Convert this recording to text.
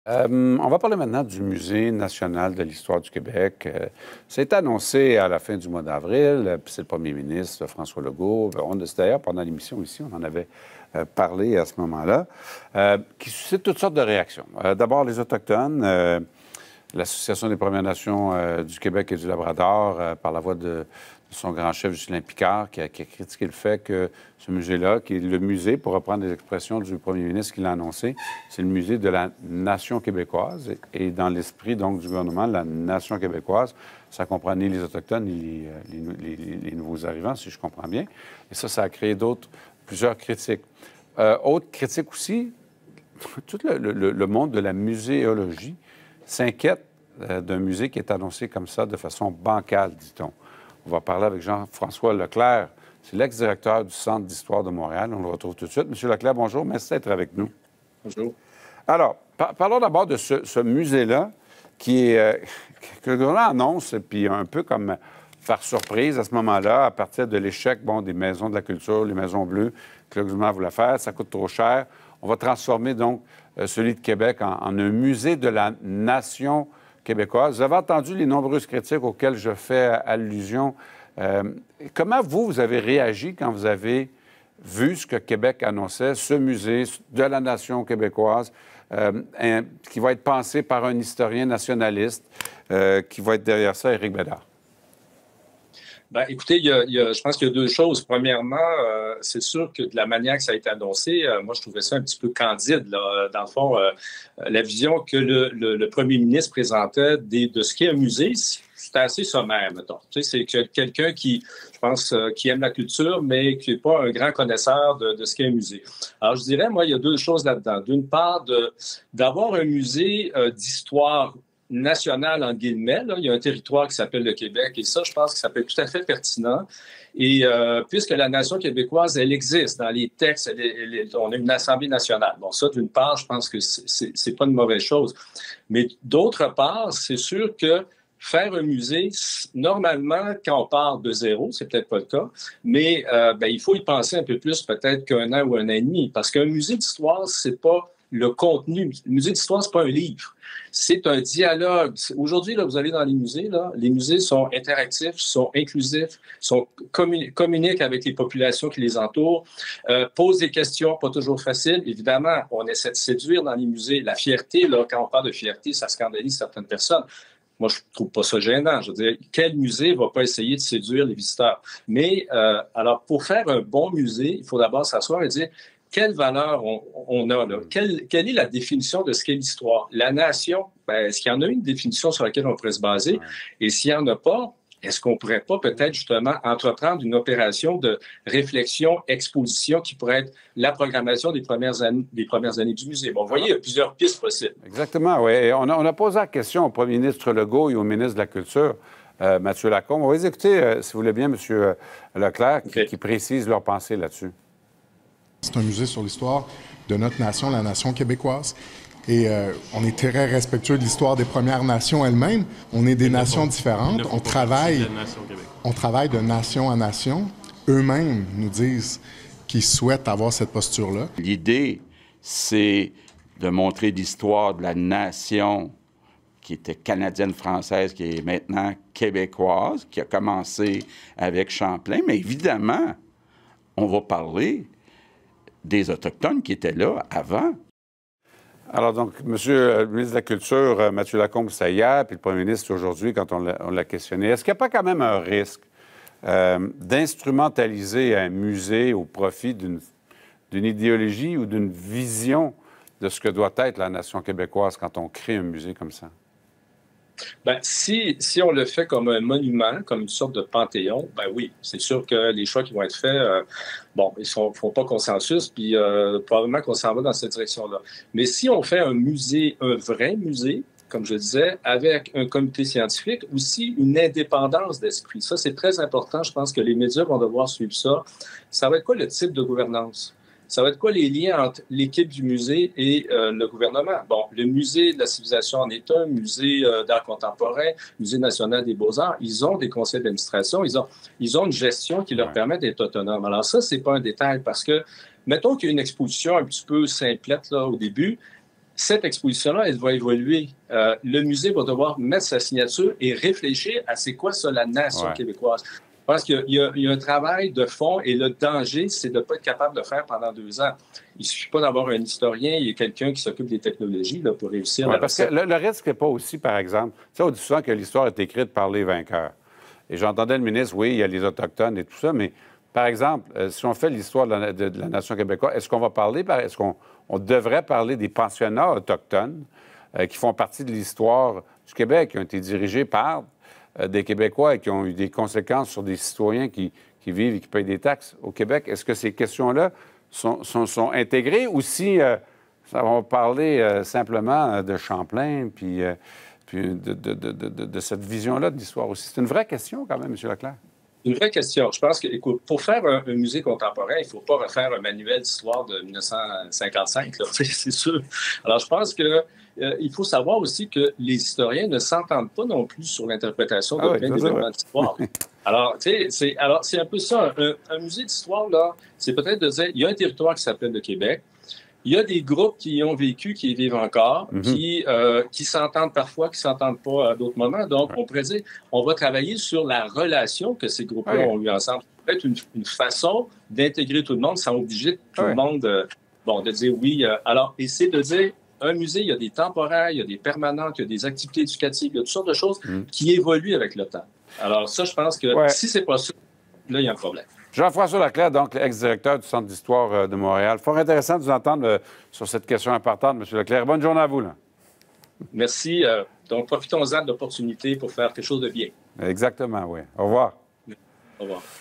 On va parler maintenant du Musée national de l'histoire du Québec. C'est annoncé à la fin du mois d'avril, puis c'est le premier ministre, François Legault. D'ailleurs, pendant l'émission ici, on en avait parlé à ce moment-là, qui suscite toutes sortes de réactions. D'abord, les Autochtones, l'Association des Premières Nations du Québec et du Labrador, par la voix de son grand chef, Justin Picard, qui a critiqué le fait que ce musée-là, qui est le musée, pour reprendre les expressions du premier ministre qui l'a annoncé, c'est le musée de la nation québécoise. Et dans l'esprit, donc, du gouvernement, la nation québécoise, ça comprend ni les Autochtones, ni les nouveaux arrivants, si je comprends bien. Et ça a créé plusieurs critiques. Autre critique aussi, tout le monde de la muséologie s'inquiète d'un musée qui est annoncé comme ça, de façon bancale, dit-on. On va parler avec Jean-François Leclerc. C'est l'ex-directeur du Centre d'histoire de Montréal. On le retrouve tout de suite. Monsieur Leclerc, bonjour. Merci d'être avec nous. Bonjour. Alors, parlons d'abord de ce musée-là que le gouvernement annonce, puis un peu comme par surprise à ce moment-là, à partir de l'échec des maisons de la culture, les maisons bleues, que le gouvernement voulait faire. Ça coûte trop cher. On va transformer donc celui de Québec en un musée de la nation québécoise. Vous avez entendu les nombreuses critiques auxquelles je fais allusion. Comment vous avez réagi quand vous avez vu ce que Québec annonçait, ce musée de la nation québécoise, qui va être pensé par un historien nationaliste, qui va être derrière ça, Éric Bédard? Bien, écoutez, je pense qu'il y a deux choses. Premièrement, c'est sûr que de la manière que ça a été annoncé, moi, je trouvais ça un petit peu candide. Là. Dans le fond, la vision que le premier ministre présentait de ce qu'est un musée, c'était assez sommaire, mettons. Tu sais, c'est quelqu'un qui, je pense, qui aime la culture, mais qui n'est pas un grand connaisseur de ce qu'est un musée. Alors, je dirais, moi, il y a deux choses là-dedans. D'une part, d'avoir un musée d'histoire national, entre guillemets. Là. Il y a un territoire qui s'appelle le Québec et ça, je pense que ça peut être tout à fait pertinent. Et puisque la nation québécoise, elle existe dans les textes, on a une Assemblée nationale. Bon, ça, d'une part, je pense que c'est pas une mauvaise chose. Mais d'autre part, c'est sûr que faire un musée, normalement, quand on part de zéro, c'est peut-être pas le cas, mais il faut y penser un peu plus peut-être qu'un an ou un an et demi. Parce qu'un musée d'histoire, c'est pas le contenu. Le musée d'histoire, c'est pas un livre. C'est un dialogue. Aujourd'hui, là, vous allez dans les musées, là, les musées sont interactifs, sont inclusifs, communiquent avec les populations qui les entourent, posent des questions pas toujours faciles. Évidemment, on essaie de séduire dans les musées. La fierté, là, quand on parle de fierté, ça scandalise certaines personnes. Moi, je trouve pas ça gênant. Je veux dire, quel musée va pas essayer de séduire les visiteurs? Mais, alors, pour faire un bon musée, il faut d'abord s'asseoir et dire quelle valeur on a là? Quelle est la définition de ce qu'est l'histoire? La nation, est-ce qu'il y en a une définition sur laquelle on pourrait se baser? Et s'il n'y en a pas, est-ce qu'on ne pourrait pas peut-être justement entreprendre une opération de réflexion, exposition qui pourrait être la programmation des premières années du musée? Bon, vous voyez, il y a plusieurs pistes possibles. Exactement, oui. On a posé la question au premier ministre Legault et au ministre de la Culture, Mathieu Lacombe. On va les écouter, si vous voulez bien, M. Leclerc, qui précise leur pensée là-dessus. C'est un musée sur l'histoire de notre nation, la nation québécoise. Et on est très respectueux de l'histoire des Premières Nations elles-mêmes. On est des nations différentes. On travaille de nation à nation. Eux-mêmes nous disent qu'ils souhaitent avoir cette posture-là. L'idée, c'est de montrer l'histoire de la nation qui était canadienne-française, qui est maintenant québécoise, qui a commencé avec Champlain. Mais évidemment, on va parler des Autochtones qui étaient là avant. Alors donc, Monsieur le ministre de la Culture, Mathieu Lacombe, ça hier, puis le premier ministre aujourd'hui, quand on l'a questionné, est-ce qu'il n'y a pas quand même un risque d'instrumentaliser un musée au profit d'une idéologie ou d'une vision de ce que doit être la nation québécoise quand on crée un musée comme ça? Bien, si on le fait comme un monument, comme une sorte de panthéon, ben oui, c'est sûr que les choix qui vont être faits, ils ne font pas consensus, puis probablement qu'on s'en va dans cette direction-là. Mais si on fait un musée, un vrai musée, comme je disais, avec un comité scientifique, aussi une indépendance d'esprit. Ça, c'est très important. Je pense que les médias vont devoir suivre ça. Ça va être quoi le type de gouvernance? Ça va être quoi les liens entre l'équipe du musée et le gouvernement? Bon, le musée de la civilisation en est un, musée d'art contemporain, musée national des beaux-arts, ils ont des conseils d'administration, ils ont une gestion qui leur permet d'être autonomes. Alors ça, c'est pas un détail parce que, mettons qu'il y a une exposition un petit peu simplette là, au début, cette exposition-là, elle va évoluer. Le musée va devoir mettre sa signature et réfléchir à c'est quoi ça, la nation québécoise. Je pense qu'il y a un travail de fond et le danger, c'est de ne pas être capable de faire pendant 2 ans. Il ne suffit pas d'avoir un historien et quelqu'un qui s'occupe des technologies là, pour réussir la parce que le risque n'est pas aussi, par exemple, tu sais, on dit souvent que l'histoire est écrite par les vainqueurs. Et j'entendais le ministre, oui, il y a les Autochtones et tout ça, mais par exemple, si on fait l'histoire de la nation québécoise, est-ce qu'on va parler, est-ce qu'on devrait parler des pensionnats autochtones qui font partie de l'histoire du Québec, qui ont été dirigés par des Québécois et qui ont eu des conséquences sur des citoyens qui vivent et qui payent des taxes au Québec? Est-ce que ces questions-là sont intégrées ou si ça va parler simplement de Champlain puis de cette vision-là de l'histoire aussi? C'est une vraie question quand même, M. Leclerc. Une vraie question. Je pense que, écoute, pour faire un musée contemporain, il ne faut pas refaire un manuel d'histoire de 1955, c'est sûr. Alors, je pense que il faut savoir aussi que les historiens ne s'entendent pas non plus sur l'interprétation de plein d'événements d'histoire. Alors, tu sais, c'est un peu ça. Un musée d'histoire, là, c'est peut-être de dire, il y a un territoire qui s'appelle le Québec. Il y a des groupes qui y ont vécu, qui y vivent encore, qui s'entendent parfois, qui ne s'entendent pas à d'autres moments. Donc, on pourrait dire, on va travailler sur la relation que ces groupes-là ont eu ensemble. Peut-être une façon d'intégrer tout le monde sans obliger tout le monde de dire oui. Alors, essayer de dire, un musée, il y a des temporaires, il y a des permanentes, il y a des activités éducatives, il y a toutes sortes de choses qui évoluent avec le temps. Alors, ça, je pense que si c'est pas ça, là, il y a un problème. Jean-François Leclerc, donc ex-directeur du Centre d'histoire de Montréal. Fort intéressant de vous entendre sur cette question importante, M. Leclerc. Bonne journée à vous. Là. Merci. Donc, profitons-en de l'opportunité pour faire quelque chose de bien. Exactement, oui. Au revoir. Au revoir.